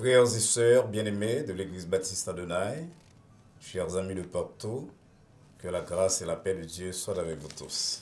Frères et sœurs bien-aimés de l'Église baptiste Adonai, chers amis de partout, que la grâce et la paix de Dieu soient avec vous tous.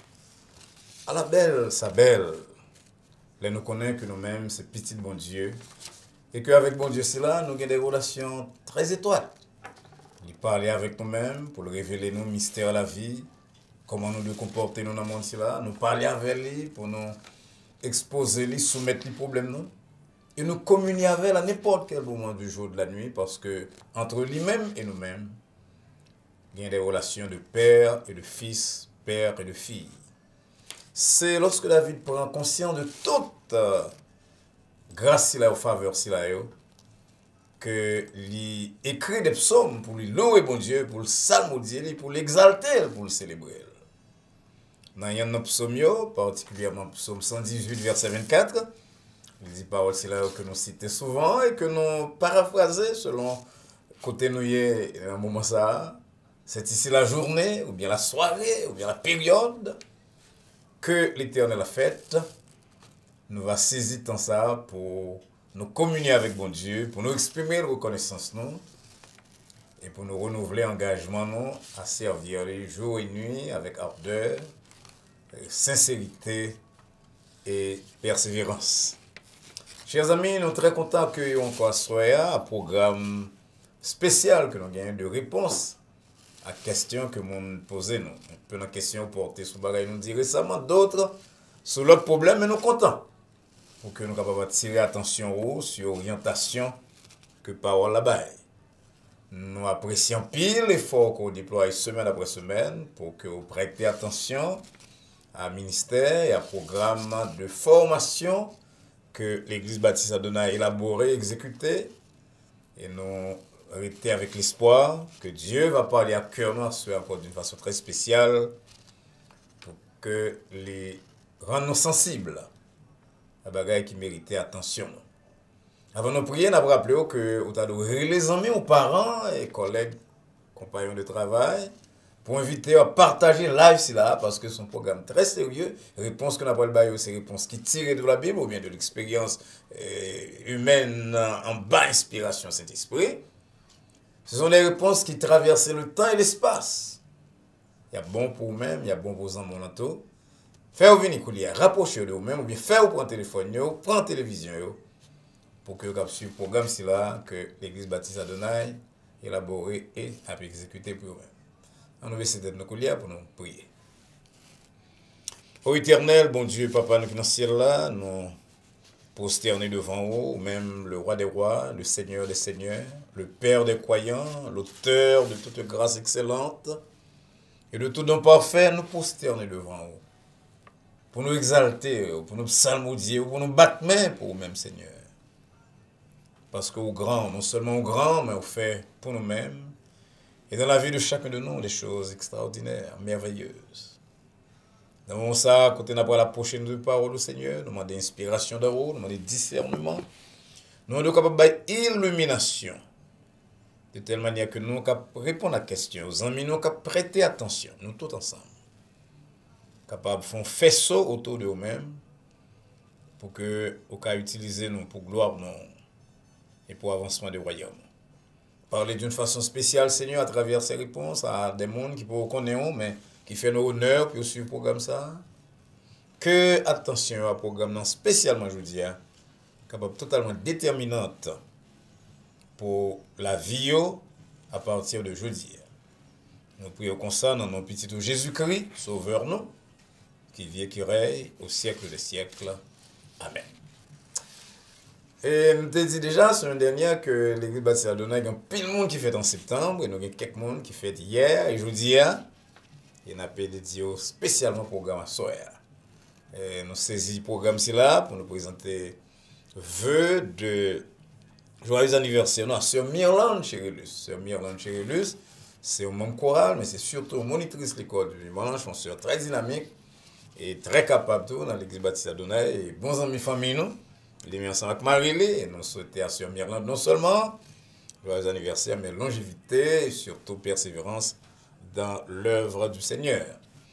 À la belle, sa belle, les nous connaissons que nous-mêmes, c'est petit bon Dieu, et qu'avec bon Dieu, c'est là, nous avons des relations très étroites. Il parler avec nous-mêmes pour le révéler nos mystères à la vie, comment nous devons comporter nous dans le monde, là, nous parler avec lui pour nous exposer lui, soumettre les problèmes nous. Et nous communier avec à n'importe quel moment du jour, de la nuit, parce que entre lui-même et nous-mêmes, il y a des relations de père et de fils, père et de fille. C'est lorsque David prend conscience de toute grâce qu'il a au faveur qu'il a, que il écrit des psaumes pour lui louer bon Dieu, pour le psalmodier, pour l'exalter, pour le célébrer. Dans un psaume, particulièrement psaume 118, verset 24, il dit paroles que nous citons souvent et que nous paraphrasons selon côté nous y est un moment ça. C'est ici la journée, ou bien la soirée, ou bien la période que l'Éternel a faite. Nous va saisir dans ça pour nous communier avec bon Dieu, pour nous exprimer la reconnaissance nous, et pour nous renouveler l'engagement nous à servir les jours et nuits avec ardeur, sincérité et persévérance. Chers amis, nous sommes très contents d'accueillir encore un programme spécial que nous gagnons de réponse à questions que nous posons. Un peu de questions portées sur le nous dit récemment, d'autres sur l'autre problème, mais nous sommes contents pour que nous soyons capables de tirer attention sur l'orientation que parole là-bas. Nous apprécions pile l'effort qu'on déploie semaine après semaine pour que vous prêtez attention à ministère et à programme de formation que l'Église baptiste Adonai a élaboré, exécuté, et nous arrêter avec l'espoir que Dieu va parler à cœur nous encore d'une façon très spéciale pour que les rendre nous sensibles à bagaille qui méritait attention. Avant de prier, nous avons rappelé que nous avons les amis, aux parents et collègues, compagnons de travail, pour inviter à partager live ici là, parce que c'est un programme très sérieux. Réponse que nous avons le c'est réponse qui tirent de la Bible ou bien de l'expérience humaine en bas inspiration Saint-Esprit. Ce sont des réponses qui traversent le temps et l'espace. Il y a bon pour vous-même, il y a bon pour vos amis. Faites venir coulier, rapprochez de vous-même, ou bien faites prendre téléphone, prendre télévision, pour que vous puissiez le programme ici là, que l'Église baptiste Adonai élaboré et a exécuté pour vous-même. On va essayer d'être nos couliers pour nous prier. Ô éternel, bon Dieu, Papa, nous qui dans le ciel là, nous prosterner devant vous, même le roi des rois, le Seigneur des seigneurs, le Père des croyants, l'auteur de toute grâce excellente et de tout don parfait, nous prosterner devant vous. Pour nous exalter, pour nous psalmodier, pour nous battre main pour vous-même, Seigneur. Parce que au grand, non seulement au grand, mais au fait pour nous-mêmes. Et dans la vie de chacun de nous, des choses extraordinaires, merveilleuses. Dans ça, quand on a la prochaine de parole au Seigneur, nous demandons inspiration de vous, nous demandons discernement. Nous sommes capables d'illumination. De telle manière que nous sommes capables de répondre à la question. Aux amis, nous sommes capables de prêter attention, nous tous ensemble. Capables de faire un faisceau autour de nous-mêmes pour que nous puissions utiliser nous pour gloire nous et pour avancement du royaume. Parler d'une façon spéciale, Seigneur, à travers ces réponses à des mondes qui peuvent connaître, mais qui fait nos honneurs pour suivre le programme ça. Que attention à programme spécialement, je vous dis, capable totalement déterminante pour la vie à partir de jeudi. Nous prions comme ça dans nos petits Jésus-Christ, sauveur nous, qui vit et qui règne au siècle des siècles. Amen. Et nous te dit déjà la semaine dernière que l'Église baptiste Adonai, il y a pile de monde qui fait en septembre, et nous avons quelques monde qui fait hier et jeudi. Il y a dédié spécialement programme à soir. Nous saisissons le programme là pour nous présenter vœux de joyeux anniversaire à Sœur Myrlande Chérélus. Sœur Myrlande Chérélus, c'est un membre choral, mais c'est surtout monitrice de l'école du dimanche, une sœur très dynamique et très capable dans l'Église baptiste Adonai. Et bons amis famille nous. Il est mis ensemble avec Marie-Lé et nous souhaitons à Sœur Myrlande non seulement joyeux anniversaire, mais longévité et surtout persévérance dans l'œuvre du Seigneur.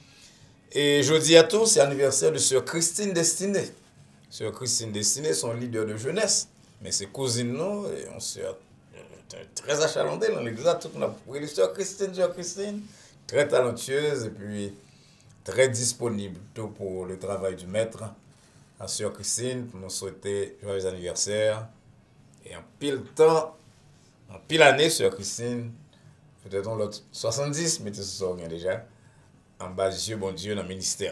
Et jeudi à tous, c'est l'anniversaire de Sœur Christine Destinée. Sœur Christine Destinée, son leader de jeunesse, mais c'est cousine nous, et on se très achalandée dans l'église. Toute notre sœur Christine, très talentueuse et puis très disponible tout pour le travail du maître. À sœur Christine, pour nous souhaiter joyeux anniversaire. Et en pile temps, en pile année, sœur Christine, peut-être l'autre 70, mais tu sais bien déjà, en bas Dieu, bon Dieu, dans le ministère.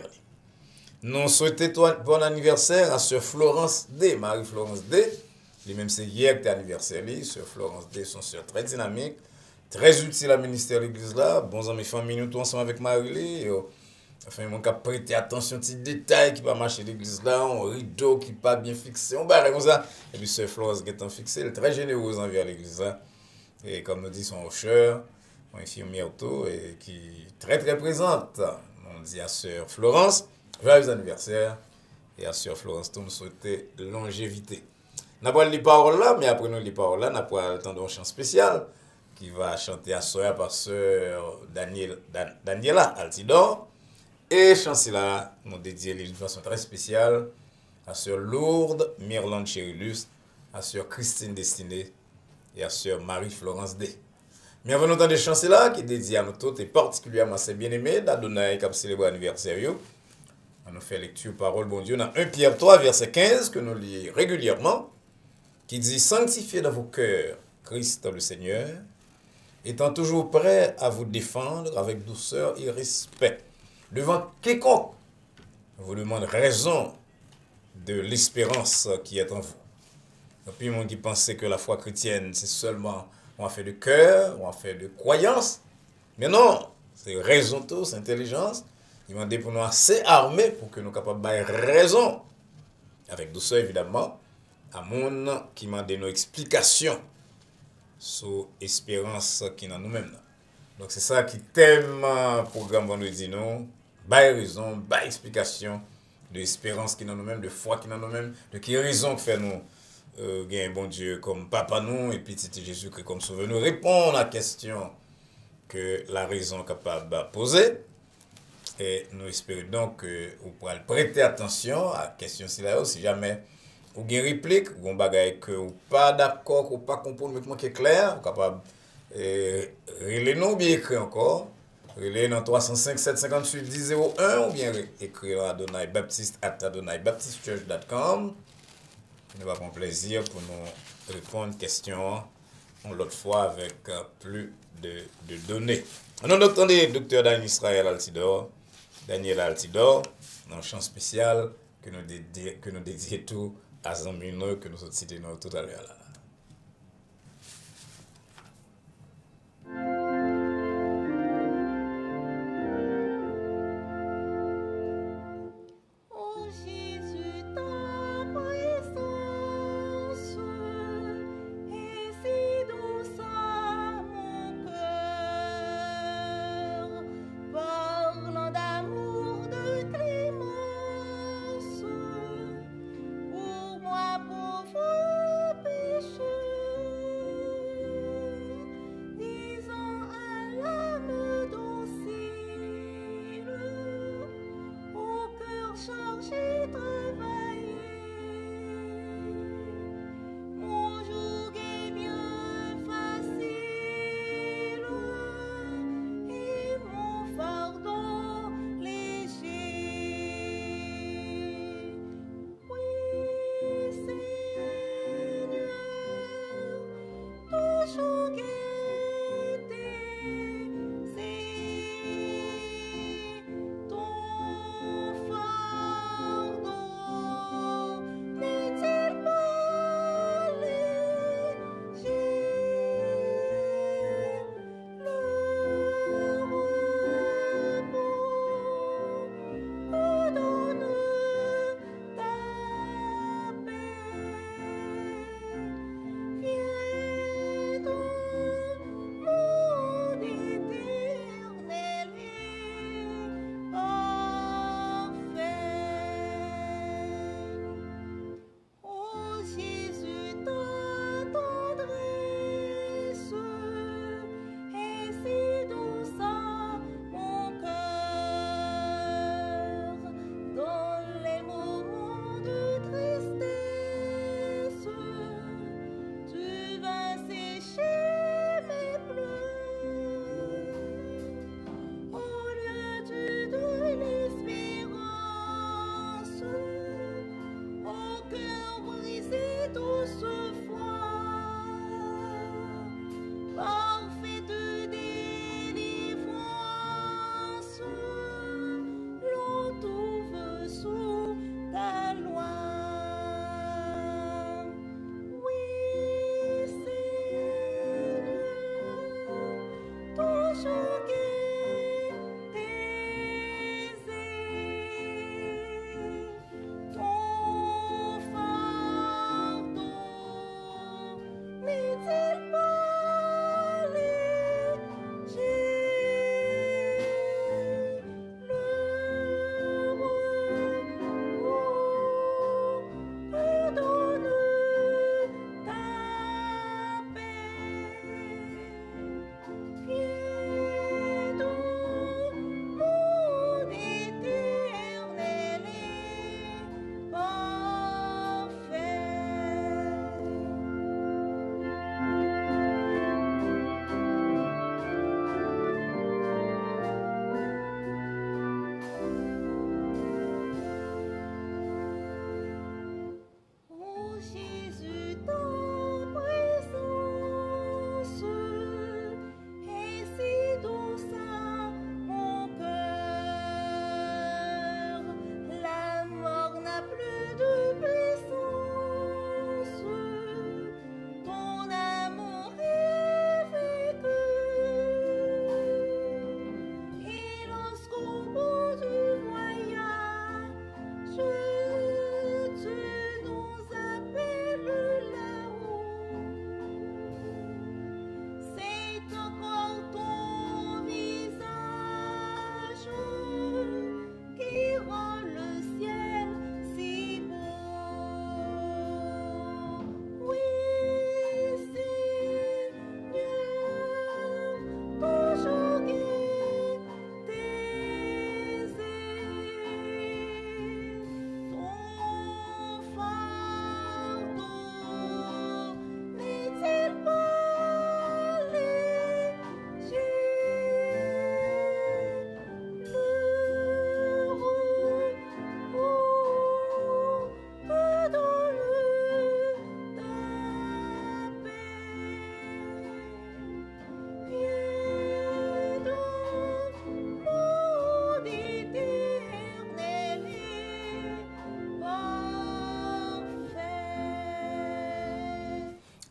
Nous souhaitons bon anniversaire à sœur Florence D, Marie-Florence D. Lui-même, c'est hier que tu anniversaire. Sœur Florence D, son sœur très dynamique, très utile à ministère de l'église là. Bons amis, famille, nous tous ensemble avec Marie. Enfin, mon cas prêter attention aux petits détails qui va marcher l'église là, un rideau qui pas bien fixé, on barre comme ça. Et puis, sœur Florence qui est fixé, elle est très généreuse envers l'église là. Et comme nous dit son hocheur, mon infirmière auto, et qui est très très présente. On dit à sœur Florence, joyeux anniversaire. Et à sœur Florence, nous souhaiter longévité. Nous n'avons pas les paroles là, mais après nous les paroles là, nous n'avons pas le temps d'un chant spécial qui va chanter à sœur par sœur Daniela Altidor. Et chanter là, nous dédions d'une façon très spéciale à sœur Lourdes Mirland Cherilus, à sœur Christine Destinée et à sœur Marie-Florence D. Mais avant d'entendre chanter là, qui est dédié à nous tous et particulièrement à ses bien-aimés, d'Adonai qui a célébré l'anniversaire. On nous fait lecture parole bon Dieu dans 1 Pierre 3, verset 15, que nous lisons régulièrement, qui dit « Sanctifiez dans vos cœurs Christ le Seigneur, étant toujours prêt à vous défendre avec douceur et respect, devant quiconque vous demande raison de l'espérance qui est en vous. » Et puis, monde qui pensait que la foi chrétienne, c'est seulement on a fait de cœur, on a fait de croyance. Mais non, c'est raison tout, c'est intelligence. Il m'a dit pour nous assez armés pour que nous soyons capables de raison, avec douceur évidemment, à mon qui m'a donné nos explications sur l'espérance qui est dans nous-mêmes. Donc c'est ça qui thème programme vendredi nous, raison, explication de l'espérance qui est dans nous-mêmes, de foi qui est dans nous-mêmes, de qui raison que fait nous un bon Dieu comme papa nous et petit Jésus-Christ comme sauveur nous répondre à la question que la raison est capable de poser. Et nous espérons donc que vous pourrez prêter attention à la question si jamais vous avez une réplique, ou un bagage que vous pas d'accord, ou pas comprendre, mais qui est clair, vous capable relire nous bien écrit encore, relire dans 305 758 1001 ou bien écrire à Adonai Baptiste @AdonaiBaptisteChurch.com. Nous avons plaisir pour nous répondre aux questions l'autre fois avec plus de données. On entend le docteur Daniel Altidor, dans un chant spécial que nous dédions tout à Zambino que nous avons cité tout à l'heure là. Pour moi, pauvre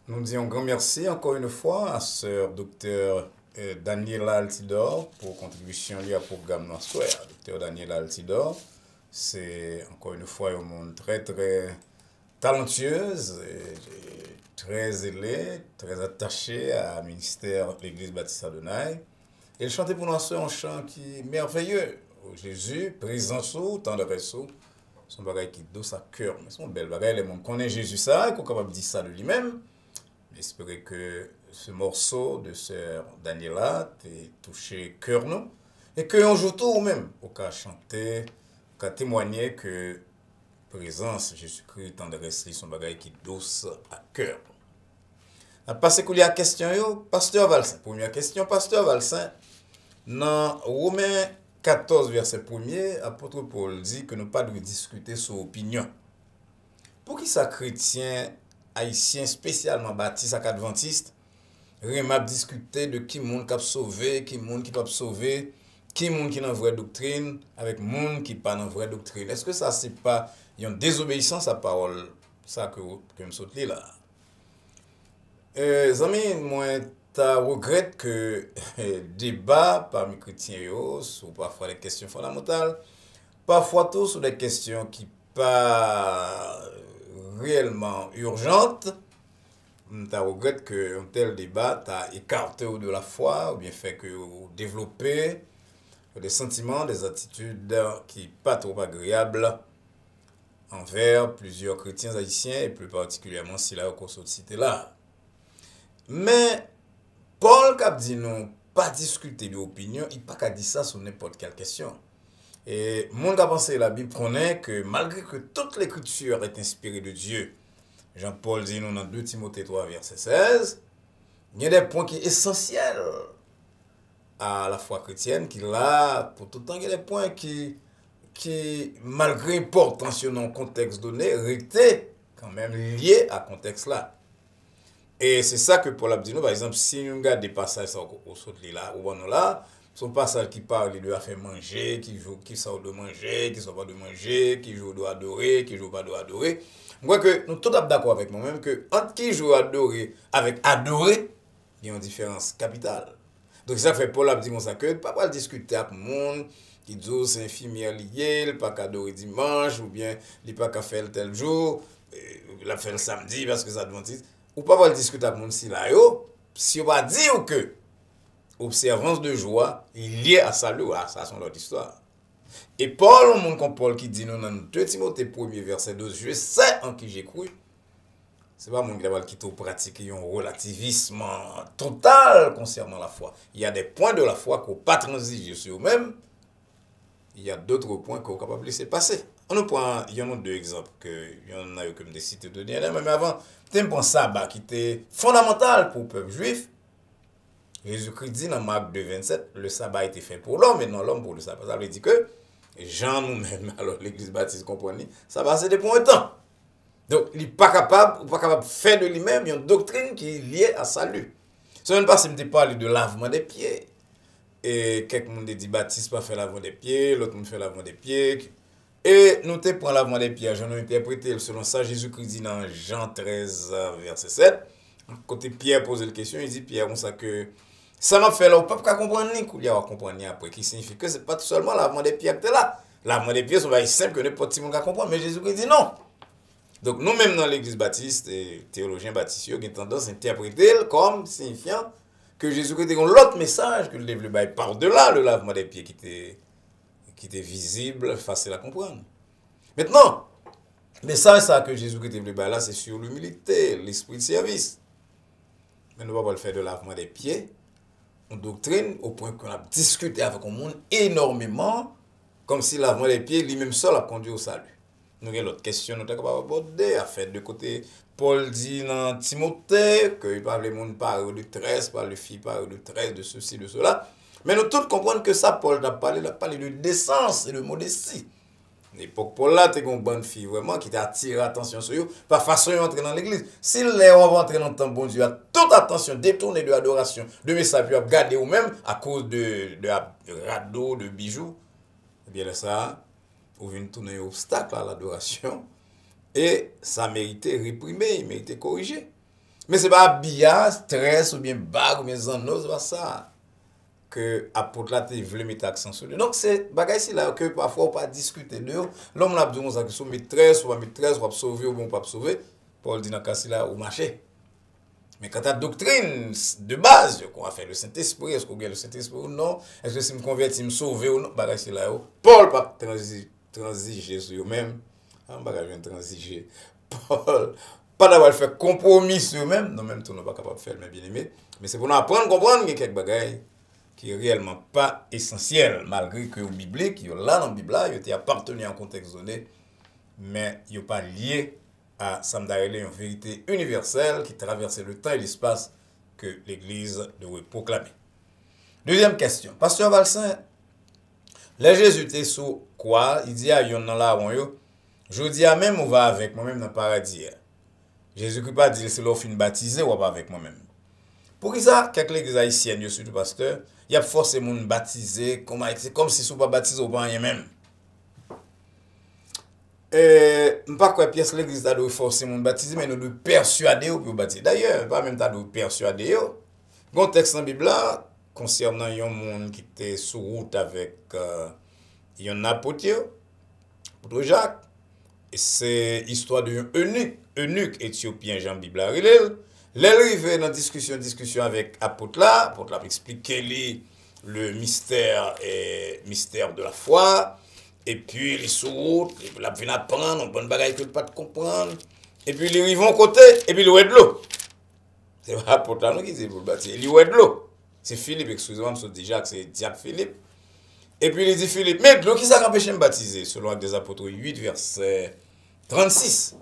Nous disons un grand merci encore une fois à Sœur Docteur Daniela Altidor pour contribution liée au programme Noir. Docteur Daniela Altidor, c'est encore une fois un monde très talentueuse, et très zélé, très attaché à ministère de l'Église Baptiste Adonai. Elle chantait pour nous un chant qui est merveilleux. Jésus, présent sous, tant de réseaux, son bagage qui douce à cœur. Mais son bel bagage, les gens connaissent Jésus ça, et qu'on est capable de dire ça de lui-même. J'espère que ce morceau de Sœur Daniela t'a touché cœur nous. Et qu'on joue tout même, au cas chanter, au cas témoigner que présence Jésus-Christ tant de récits son bagage qui douce à cœur. On passe à la question, Pasteur Valsin. Première question, Pasteur Valsin. Dans Romains 14, verset 1er, apôtre Paul dit que nous pas de discuter sur opinion. Pour qui ça chrétien, haïtien, spécialement baptiste, adventiste, remap discuter de qui monde qui a sauvé, qui monde qui pas sauvé, qui monde qui dans vraie doctrine, avec monde qui pas dans vraie doctrine. Est-ce que ça c'est pas une désobéissance à parole, ça que me saute là? Amis, moi, ta regrette que débat parmi chrétiens ou parfois des questions fondamentales, parfois tous sur des questions qui pas réellement urgentes. Ta regrette que un tel débat t'a écarté de la foi ou bien fait que développer des sentiments, des attitudes qui pas trop agréables envers plusieurs chrétiens haïtiens et plus particulièrement si là au cité là. Mais Paul qui dit nous pas discuter d'opinion, il pas qu'à dire ça sur n'importe quelle question. Et mon qui a pensé la Bible connaît que malgré que toute l'écriture est inspirée de Dieu, Jean-Paul dit nous dans 2 Timothée 3 verset 16, il y a des points qui sont essentiels à la foi chrétienne qui là pour tout le temps il y a des points qui malgré l'importance dans un contexte donné étaient quand même liés à ce contexte là. Et c'est ça que Paul a dit nous, par exemple, si nous regardons des passages au saut là, ou là, son passage qui parle de faire manger, qui sort de manger, qui sort pas de manger, qui joue doit adorer, qui joue pas doit adorer. Je crois que nous tous d'accord avec moi-même que entre qui joue adorer avec adorer, il y a une différence capitale. Donc ça fait Paul a dit comme ça que pas pas discuter avec monde qui dit c'est infirmière lié, il pas qu'adorer dimanche ou bien il pas qu'à faire tel jour, il a fait le samedi parce que ça adventiste. Ou pas discuter avec mon si là yo, si on va dire que observance de joie est liée à salut, ça c'est l'autre histoire. Et Paul, mon comme Paul qui dit nous dans 2 Timothée 1er verset 12, je sais en qui j'ai cru. C'est pas mon qui te pratique un relativisme total concernant la foi. Il y a des points de la foi qu'on pas transiger sur eux-mêmes. Il y a d'autres points qu'on est capable de laisser passer. Il y en a 2 exemples que il y en a que me citer de dernier, mais avant, t'aimes un sabbat qui était fondamental pour le peuple juif. Jésus-Christ dit dans Marc 2,27, le sabbat a été fait pour l'homme et non l'homme pour le sabbat. Ça veut dire que Jean nous-mêmes, alors l'église baptiste comprenez, ça va c'est pour un temps. Donc, il n'est pas capable de faire de lui-même une doctrine qui est liée à salut. Ce n'est pas si je parle de lavement des pieds. Et quelqu'un dit baptiste pas faire lavement des pieds, l'autre fait lavement des pieds. Et nous te prenons lavement des pieds, j'en ai interprété selon ça, Jésus-Christ dit dans Jean 13, verset 7. Côté Pierre pose la question, il dit Pierre, on sait que ça m'a fait là, on ne peut pas comprendre ni qu'il y a comprendre après, qui signifie que ce n'est pas tout seulement lavement des pieds que tu es là. Lavement des pieds, c'est simple que n'importe qui peut comprendre, mais Jésus-Christ dit non. Donc nous-mêmes dans l'église baptiste, et théologiens baptistes, ils ont tendance à interpréter comme signifiant que Jésus-Christ a l'autre message que le développement par-delà le lavement des pieds qui était visible, facile à comprendre. Maintenant, le message ça que Jésus-Christ développé là, c'est sur l'humilité, l'esprit de service. Mais nous ne pouvons pas le faire de lavement des pieds, une doctrine au point qu'on a discuté avec le monde énormément, comme si lavement des pieds, lui-même seul a conduit au salut. Nous avons l'autre question, nous sommes capables d'aborder, à faire de côté. Paul dit dans Timothée que le monde parle de 13, parle de filles, parle de 13, de ceci, de cela. Mais nous tous comprenons que ça, Paul a parlé de décence et de modestie. À l'époque, Paul là, c'était une bonne fille vraiment qui t'a attiré l'attention sur eux, par façon d'entrer dans l'église. Si les on va entrer dans le temps, bon Dieu, a toute attention, détourner de l'adoration, de message, puis garder vous-même à cause de radeaux, de bijoux, eh bien ça, vous venez tourner un obstacle à l'adoration et ça méritait réprimé, il méritait corrigé. Mais c'est pas bia, stress ou bien bag ou bien zanno, c'est pas ça que apôtre là te voulait mettre accent sur lui. Donc c'est bagay si là que parfois on pas discuter de l'homme l'a dit on ça que son maîtresse ou pas maîtresse ou pas sauver ou bon pas sauver. Paul dit dans cas là ou marcher. Mais quand ta doctrine de base qu'on a fait le Saint-Esprit, est-ce qu'on gagne le Saint-Esprit ou non? Est-ce que si me convertis me sauver ou non? Bagay si là Paul pas transiger sur eux-mêmes. Un bagage vient transiger. Paul pas d'avoir fait compromis sur eux-mêmes, non même tout n'est pas capable de faire, mais bien aimé. Mais c'est pour nous apprendre, comprendre qu'il y a quelques bagailles qui est réellement pas essentiel, malgré que au biblique, il là dans la Bible, il était appartenu à un contexte donné, mais il n'est pas lié à Samdaïle, une vérité universelle qui traversait le temps et l'espace que l'Église devait proclamer. Deuxième question. Pasteur Valsin, le Jésus était sous quoi? Il dit à yon nan la ron, je dis à même on va avec moi-même dans le paradis. Jésus-Christ pas dit c'est l'offre fin baptisé ou pas avec moi-même. Pour ça, quelques l'église haïtienne, surtout pasteur, il y a forcé moun baptisé, c'est comme si sou pas baptisé ou pas rien même. Pas quoi pièce l'église a de forcer moun baptisé, mais nous de persuader ou pour baptiser. D'ailleurs, pas même ta de persuader yo. Gon texte dans la Bible là concernant yon moun qui était sur route avec yon apôtre Jacques. Et c'est histoire d'un eunuque éthiopien Jean Bible là. L'arrivée dans discussion avec apôtre là expliquer le mystère de la foi et puis les sous la vient apprendre on bonne bagaille que pas de comprendre et puis ils arrivent en côté et puis il ouè de l'eau. C'est pas apôtre là qui dit pour le bâtir, il ouè de l'eau. C'est Philippe, excusez-moi, je dis Jacques, c'est diable Philippe. Et puis il dit Philippe, mais de l'eau qui ça empêche de me baptiser selon Actes des Apôtres 8 verset 36.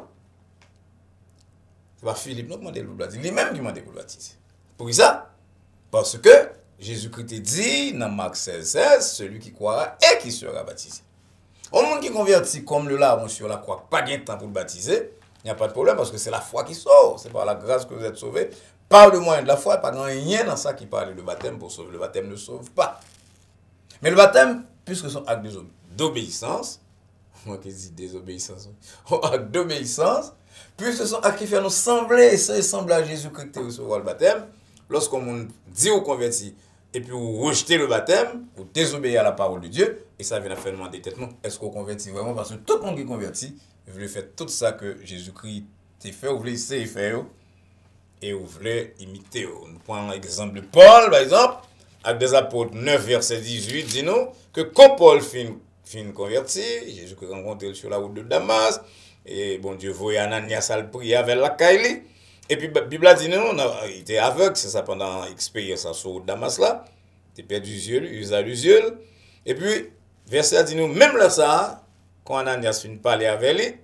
C'est pas Philippe non qui m'a demandé pour le baptiser, lui-même qui m'a demandé pour le baptiser. Pour ça? Parce que Jésus-Christ dit dans Marc 16, celui qui croira et qui sera baptisé. Au monde qui convertit comme le larron sur la croix, pas de temps pour le baptiser, il n'y a pas de problème parce que c'est la foi qui sauve. C'est par la grâce que vous êtes sauvés. Par le moyen de la foi, pas rien dans ça qui parle de baptême pour sauver. Le baptême ne sauve pas. Mais le baptême, puisque c'est un acte d'obéissance, moi qui dis désobéissance, un acte d'obéissance, puisque c'est un acte qui fait nous sembler à Jésus-Christ et recevoir le baptême, lorsqu'on dit ou converti, et puis vous rejetez le baptême, vous désobéissez à la parole de Dieu, et ça vient à faire demander tête, est-ce qu'on convertit vraiment? Parce que tout le monde qui convertit, veut faire tout ça que Jésus-Christ t'a fait, vous voulez essayer de faire, et vous voulez imiter. Nous prenons l'exemple de Paul, par exemple, Actes des Apôtres 9, verset 18, dit-nous que quand Paul fin converti, Jésus-Christ rencontré sur la route de Damas, et bon Dieu voyait Ananias à le prier avec la Kaili. Et puis, la Bible dit non, il était aveugle, c'est ça pendant l'expérience sur Damas là. Il était perdu les yeux, il a les yeux. Et puis, verset dit nous, même là ça, quand Ananias finit de parler avec lui,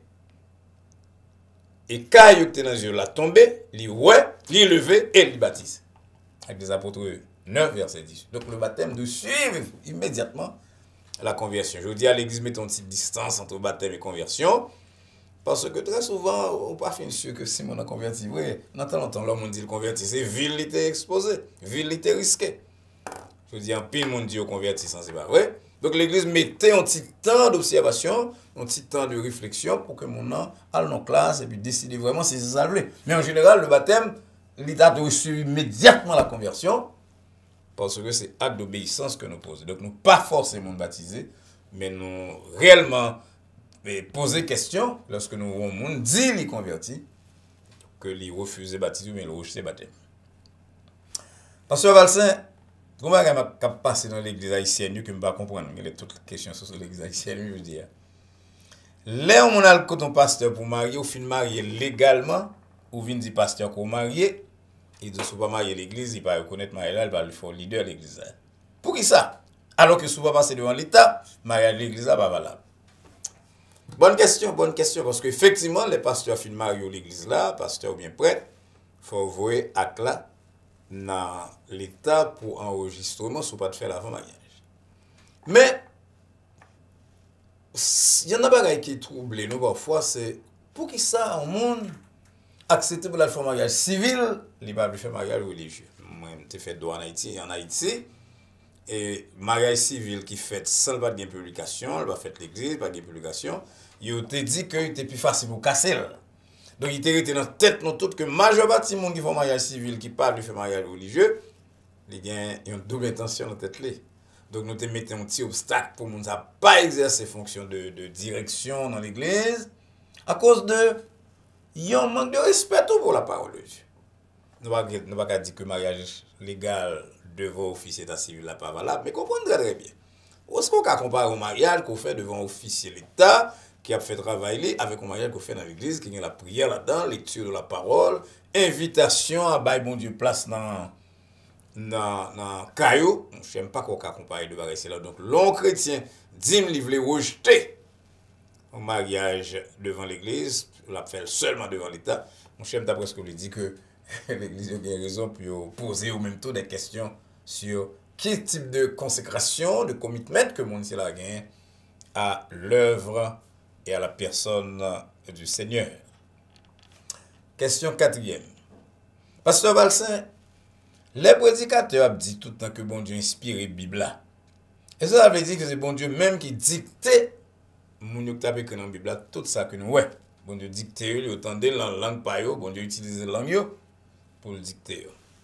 et quand il était dans les yeux là, tombé, il levé et il baptise. Avec des apôtres 9, verset 10. Donc le baptême de suivre immédiatement la conversion. Je dis à l'église, mettons une petite distance entre baptême et conversion. Parce que très souvent, on pas fin sûr que si on a converti, oui, dans tant longtemps, l'homme on dit le converti, c'est ville il était exposé, ville il était risqué. Je dis en pile monde dit au converti sans c'est pas vrai. Donc l'église mettait un petit temps d'observation, un petit temps de réflexion pour que mon an aille en classe et puis décider vraiment si c'est ça le voulait. Mais en général, le baptême, l'État doit suivre immédiatement la conversion parce que c'est acte d'obéissance que nous posons. Donc nous pas forcément baptisés, mais nous réellement poser question lorsque nous voyons monde dit les convertis que les refuser baptiser mais le rejeter baptême. Pasteur Valsin, comment est-ce que passé dans l'église haïtienne que je ne pas comprendre mais toutes les questions sur l'église haïtienne je veux dire. Là on a le coton pasteur pour marier ou fin marier légalement ou vient dit pasteur qu'on marier il dit pas marier l'église il pas reconnaître marier là il va le faire leader l'église. Pour qui ça? Alors que souvent passer devant l'état marier l'église pas valable. Bonne question, parce qu'effectivement, les pasteurs fin mariés l'église là, pasteurs ou bien prêtres, il faut envoyer acte là dans l'état pour enregistrement, si pas de faire l'avant mariage. Mais, il y en a pas qui est troublé, nous parfois, c'est pour qui ça, un monde accepte pour la faire mariage civil, il va faire mariage religieux. Moi, j'ai fait droit en Haïti, et mariage civil qui fait sans pas de publication, il va faire l'église, pas de publication. Il te dit que c'était plus facile pour casser. Donc, il était dans la tête, nous toutes, que majeure partie des gens qui font mariage civil, qui parlent de faire mariage religieux, ils ont une double intention dans la tête. Donc, nous te mettons un petit obstacle pour nous ne pas exercer fonction de direction dans l'église à cause de un manque de respect pour la parole de Dieu. Nous ne pouvons pas dire que le mariage légal devant officier d'état civil n'est pas valable, mais comprenez très bien. Est-ce qu'on peut comparer un mariage qu'on fait devant officier l'État qui a fait travailler avec un mariage qu'on fait dans l'église, qui a la prière là-dedans, lecture de la parole, invitation à bailler bon Dieu place dans caillou. Je n'aime pas qu'on comparer de bagages là. Donc, l'homme chrétien dit qu'il veut rejeter un mariage devant l'église, l'a fait seulement devant l'État. Mon chef d'après ce qu'on lui dit que l'église a raison pour poser au même temps des questions sur quel type de consécration, de commitment que mon a gagné à l'œuvre et à la personne du Seigneur. Question 4e. Pasteur Valsin, les prédicateurs ont dit tout le temps que bon Dieu inspiré la Bible. Et ça veut dire que c'est bon Dieu même qui dictait mon yo tape que dans la Bible tout ça que nous ouais. Bon Dieu dicté yo entendez la langue pa yo, bon Dieu utilise la langue yo pour le dicter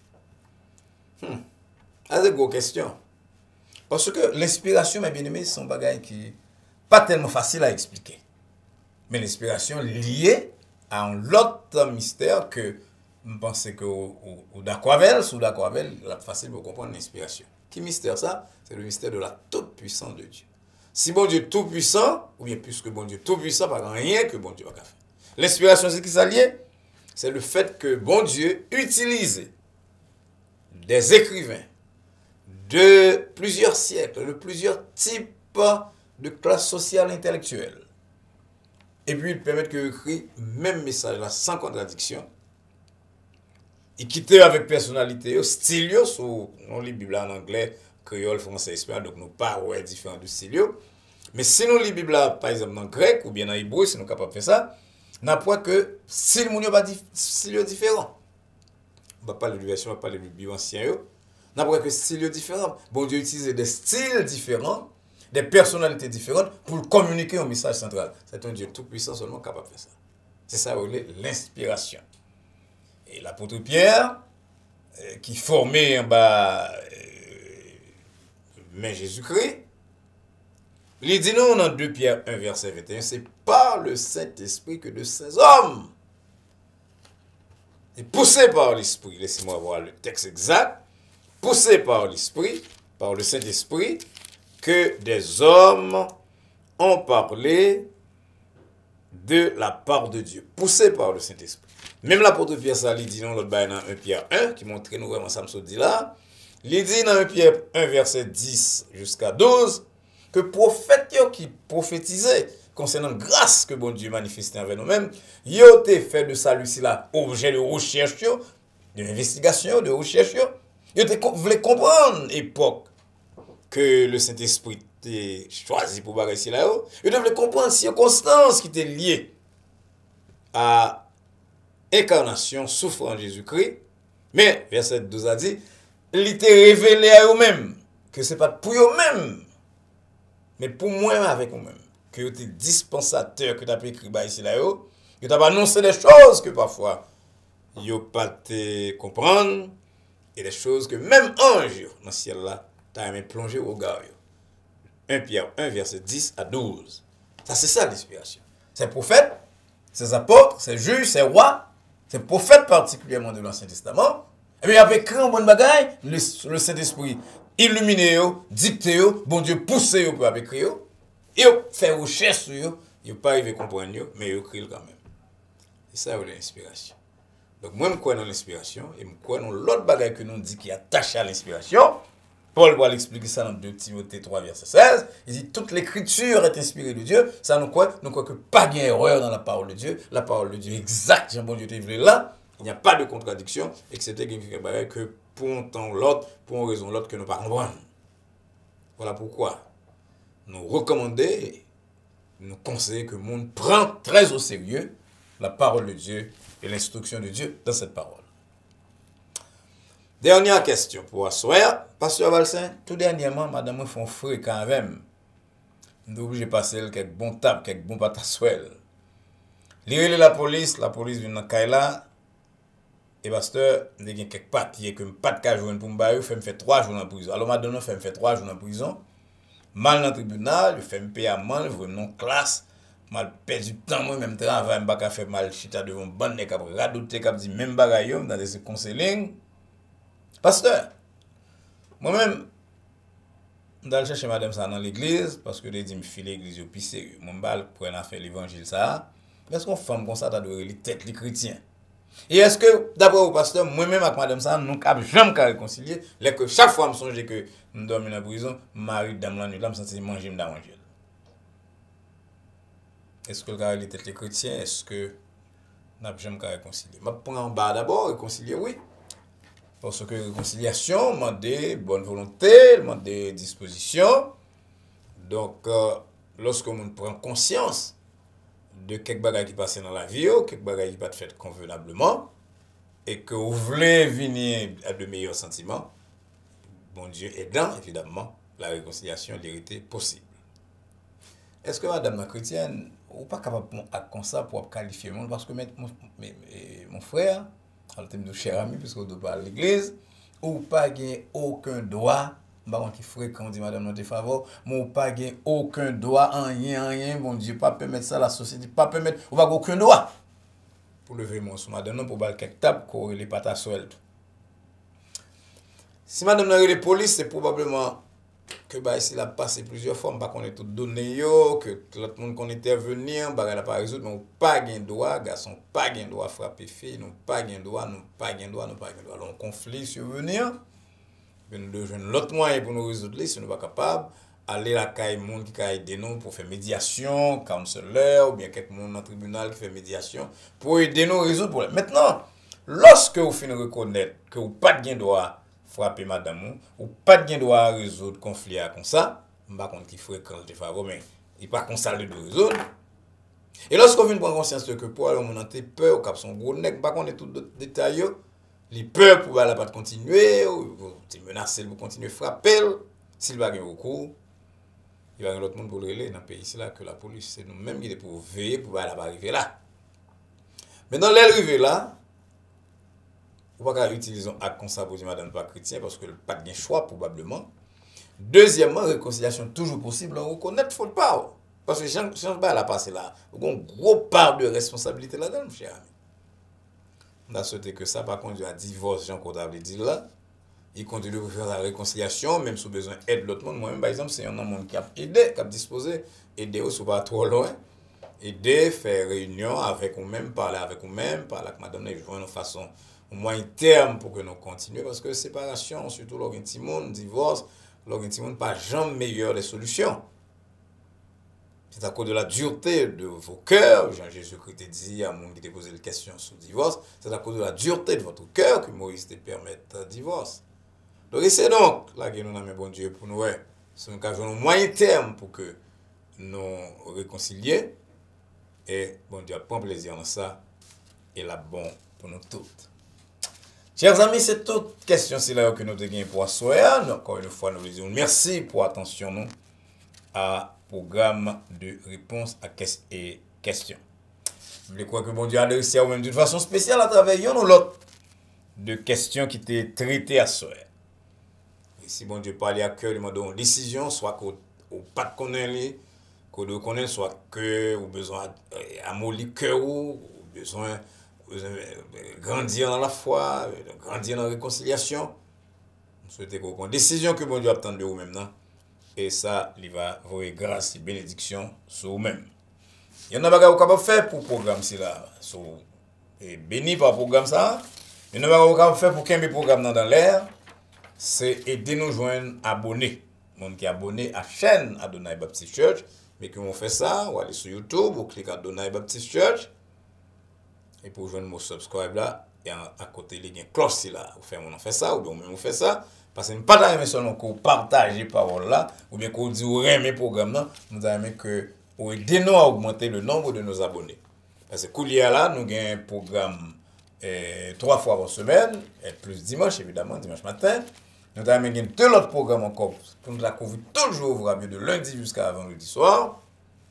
yo. C'est une grosse question. Parce que l'inspiration, mes bien-aimés, c'est un bagage qui pas tellement facile à expliquer. Mais l'inspiration liée à un autre mystère que je pense que ou d'accord avec, c'est facile pour comprendre l'inspiration. Qui mystère ça? C'est le mystère de la toute-puissance de Dieu. Si bon Dieu tout-puissant, ou bien plus que bon Dieu tout-puissant, pas rien que bon Dieu va faire. L'inspiration, c'est qui ça lié? C'est le fait que bon Dieu utilise des écrivains de plusieurs siècles, de plusieurs types de classes sociales intellectuelles. Et puis, il permet que écrit même message là, sans contradiction. Il quitte avec personnalité, style, on lit la Bible en anglais, créole, français, espagnol, donc nous pas ouais, différents du style. Mais si nous lit la Bible, par exemple, en grec ou bien en hébreu, si nous sommes capables de faire ça, n'a pas que style pas différent. On va parler de version, on va parler de Bible ancien. N'a pas que style différent. Bon Dieu utilise des styles différents, des personnalités différentes pour communiquer un message central. C'est un Dieu tout-puissant seulement capable de faire ça. C'est ça l'inspiration. Et l'apôtre Pierre, qui formait en bas mais Jésus-Christ, il dit non dans 2 Pierre 1 verset 21, c'est par le Saint-Esprit que de ces hommes, et poussés par l'Esprit, laissez-moi voir le texte exact, poussés par l'Esprit, par le Saint-Esprit, que des hommes ont parlé de la part de Dieu, poussés par le Saint-Esprit. Même l'apôtre Pierre, ça, il dit dans l'autre bail dans 1 Pierre 1, qui montre nous vraiment ça me dit là, il dit dans 1 Pierre 1, verset 10 jusqu'à 12, que prophètes qui prophétisaient concernant la grâce que bon Dieu manifestait envers nous-mêmes, ils ont fait de celui-ci là objet de recherche, d'investigation, de recherche. Ils voulaient comprendre l'époque que le Saint-Esprit était choisi pour barrer ici là. Ils devaient comprendre les circonstances qui étaient liées à l'incarnation souffrant de Jésus-Christ. Mais, verset 12 a dit, il était révélé à eux-mêmes que ce n'est pas pour eux-mêmes, mais pour moi avec eux-mêmes. Que vous êtes dispensateur, que tu as écrit ici là, que tu as annoncé des choses que parfois, vous n'avez pas te comprendre, et des choses que même ange dans le ciel là, tu as même plongé au regard. 1 Pierre 1, verset 10 à 12. Ça, c'est ça l'inspiration. Ces prophètes, ces apôtres, ces juges, ces rois, ces prophètes particulièrement de l'Ancien Testament, et bien avec un bon bagaille, le Saint-Esprit illuminé, dicté, bon Dieu poussé pour écrire, et fait recherche sur eux, ils n'ont pas arrivé à comprendre, mais ils écrivent quand même. C'est ça l'inspiration. Donc moi, je crois dans l'inspiration, et je crois dans l'autre bagaille que nous dit qui est attaché à l'inspiration. Paul va l'expliquer ça dans 2 Timothée 3, verset 16. Il dit toute l'écriture est inspirée de Dieu. Ça nous croit que pas d'erreur dans la parole de Dieu. La parole de Dieu est exacte, Jean bon Dieu te voulait là. Il n'y a pas de contradiction, excepté que pour un temps l'autre, pour une raison l'autre que nous ne comprenons pas. Voilà pourquoi nous recommandons, nous conseillons que le monde prend très au sérieux la parole de Dieu et l'instruction de Dieu dans cette parole. Dernière question pour asseoir. Pasteur Valsin, tout dernièrement, madame me font frais quand même. Nous obligés de passer quelques bons tables, quelques bons pâtes à soel. Li la police vient dans Kaila. Et pasteur, il y a quelques papiers que je pas de cas joindre pour me fait 3 jours en prison. Alors madame fait 3 jours en prison. Mal dans le tribunal, je fais me payer amende, je non classe. Mal perdu du temps moi même travail, me pas faire mal chita devant bande nèg après radoter cap dit même bagaille dans des counseling. Pasteur, moi-même d'aller chercher madame ça dans l'église parce que les dit me filer l'église au plus sérieux. Mon bal pour en faire l'évangile ça. Est-ce qu'on femme comme ça t'a doit les tête les chrétiens? Et est-ce que, d'après vous, pasteur, moi-même avec madame ça, nous ne jamais réconcilier, que chaque fois, je me songe que nous dormons dans la prison, Marie, dame la nuit, là, je me sens manger, je manger. Est-ce que le gars était les chrétiens? Est-ce que nous n'avons jamais réconcilier? Je prends en bas d'abord, réconcilier, oui. Parce que réconciliation, demande bonne volonté, demande disposition. Donc, lorsque on prend conscience de quelques bagages qui passent dans la vie, quelques bagages qui pas fait convenablement, et que vous voulez venir à de meilleurs sentiments, bon Dieu aidant, évidemment, la réconciliation, l'hérité possible. Est-ce que madame la chrétienne, ou pas capable de faire comme ça pour qualifier le monde? Parce que mon frère, en termes de cher ami, puisque on doit parler à l'église, ou pas gagner aucun droit. Bah, qui fréquente dit madame notre faveur, mon pas gain aucun droit en rien, bon Dieu, pas permettre ça la société, pas permettre, ou pas aucun droit pour lever mon sous madame non pour bal quelque table ko les patas sur tout. Si madame n'a les police, c'est probablement que bah ici l'a passé plusieurs fois, pas connaît tout donné yo, que l'autre monde qu'on intervenir, bah elle a pas résoudre, mais pas gain droit, garçon pas gain droit frapper fille, non pas gain droit, non pas gain droit, non pas gain droit. Alors conflit survenir. Nous devons l'autre moyen pour nous résoudre si nous ne sommes pas capables aller à la caille monde qui a aidé nous pour faire médiation, counselor ou bien quelqu'un dans le tribunal qui fait médiation pour aider nous à résoudre le problème. Maintenant, lorsque vous finissez de reconnaître que vous n'avez pas de droit frapper madame ou pas de droit résoudre le conflit comme ça, je ne sais pas qui fréquente de faveur, mais il n'est pas comme ça de résoudre. Et lorsque vous venez prendre conscience que pour aller on a peur, cap son gros nec, pas qu'on est tout détaillé. Les peurs pour la pas continuer, ou menacer pour continuer à frapper, s'il va gagner recours, il va y avoir l'autre monde pour le relayer dans le pays ici là que la police c'est nous-mêmes qui est pour veiller pour la pas arriver là. Maintenant l'arrivée là, on va pas utiliser un acte comme ça pour dire madame pas chrétien parce que pas de choix probablement. Deuxièmement, réconciliation toujours possible, on reconnaît faut pas parce que change pas la passer là, on a une grosse part de responsabilité là-dedans, mon cher ami. On a souhaité que ça pas conduire à divorce, Jean Côte dit là. Il continue de faire la réconciliation, même sous besoin d'aide de l'autre monde. Moi-même, par exemple, c'est un monde qui a aidé, qui a disposé, aider aussi pas trop loin, aider, faire réunion avec nous-mêmes, parler avec nous-mêmes, parler avec madame, et jouer de façon au moyen terme pour que nous continuions. Parce que séparation, surtout l'organisme, divorce, l'organisme pas jamais meilleure des solutions. C'est à cause de la dureté de vos cœurs, Jean-Jésus-Christ a dit à mon qui t'a posé la question sur le divorce, c'est à cause de la dureté de votre cœur que Moïse te permet le divorce. Donc, c'est donc là que nous avons bon Dieu pour nous, c'est un moyen terme pour que nous réconcilions. Et bon Dieu prend plaisir dans ça et la bon pour nous toutes. Chers amis, c'est toute question que nous avons pour soi. Encore une fois, nous vous disons merci pour l'attention nous à programme de réponse à questions. Je crois que bon Dieu a réussi à même d'une façon spéciale à travers une ou l'autre de questions qui étaient traitées à soi. Et si bon Dieu parle à cœur, il m'a donné une décision, soit qu'on pas de connaître, qu'on connaît, soit que ou besoin amollir cœur ou besoin grandir dans la foi, grandir dans la réconciliation. Je souhaite qu'on prenne une décision que bon Dieu attend de vous maintenant. Et ça, il va vous grâce et bénédiction sur vous-même. Il y en a pas capable faire pour le programme là, et béni par le programme ça. Il y en a pas capable faire pour qu'un programme dans l'air, c'est aider nous joindre abonnés. Monde qui est abonné à la chaîne Adonai Baptist Church, mais qui vont faire ça, ou aller sur YouTube, ou cliquer Adonai Baptist Church, et pour joindre mon subscribe là, et à côté il y a une cloche là, vous faites on fait ça, ou bien on fait ça. Parce que nous ne pas aimer seulement qu'on partage les paroles là, ou bien qu'on dit ou aimer le programme là, nous avons que ou aider nous à augmenter le nombre de nos abonnés. Parce que là, nous avons un programme 3 fois par semaine, et plus dimanche évidemment, dimanche matin. Nous avons 2 autres programmes encore pour nous couvrir toujours de lundi jusqu'à vendredi soir.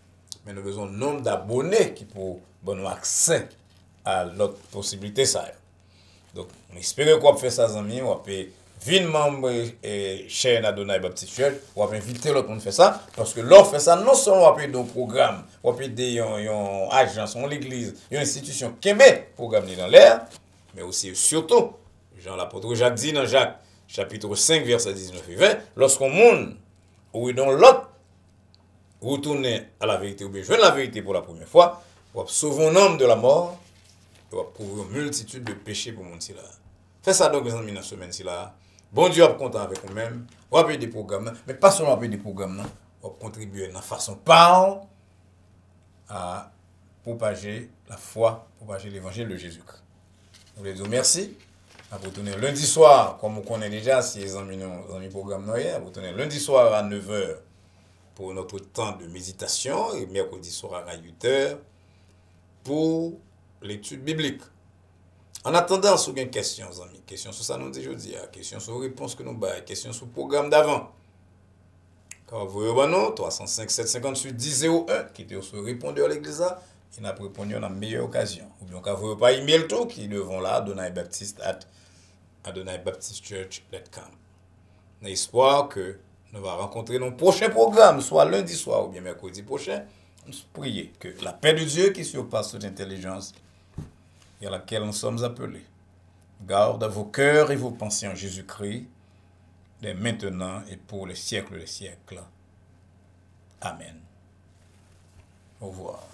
mais nous avons un nombre d'abonnés qui pour nous accès à l'autre possibilité ça. Donc, on espère qu'on fait ça, amis, on peut venir membre chaîne Adonai Baptiste Church, on va inviter l'autre monde faire ça, parce que l'on fait ça, non seulement on peut des programmes, on peut des agence, l'église, une institution qui met programme dans l'air, mais aussi surtout, Jean l'apôtre Jacques dit dans Jacques, chapitre 5, verset 19 et 20, lorsqu'on monde, ou dans l'autre, retourner à la vérité, ou bien joindre la vérité pour la première fois, on va sauver un homme de la mort, on va prouver une multitude de péchés pour mon là. Fais ça donc, les amis, dans la semaine là. Bon Dieu, on est content avec nous-mêmes. On va payer des programmes, mais pas seulement payer des programmes, on va contribuer de façon par à propager la foi, propager l'évangile de Jésus-Christ. Je vous dire merci. On va retourner lundi soir, comme on connaît déjà, si les amis programme on va retourner lundi soir à 9h pour notre temps de méditation et mercredi soir à 8h pour l'étude biblique. En attendant, si vous avez des questions, amis, questions sur ça, nous dit aujourd'hui, questions sur les réponses que nous avons, questions sur le programme d'avant. Quand vous avez 305 758 1001 qui est sur répondeur à l'église, il n'a pas répondu à la meilleure occasion. Ou bien quand vous n'avez pas email tout, qui devant là, adonaibaptiste@adonaibaptistechurch.com. On a espoir que nous allons rencontrer nos prochains programmes, soit lundi soir ou bien mercredi prochain. Nous prions que la paix de Dieu qui surpasse toute intelligence et à laquelle nous sommes appelés garde vos cœurs et vos pensées en Jésus-Christ, dès maintenant et pour les siècles des siècles. Amen. Au revoir.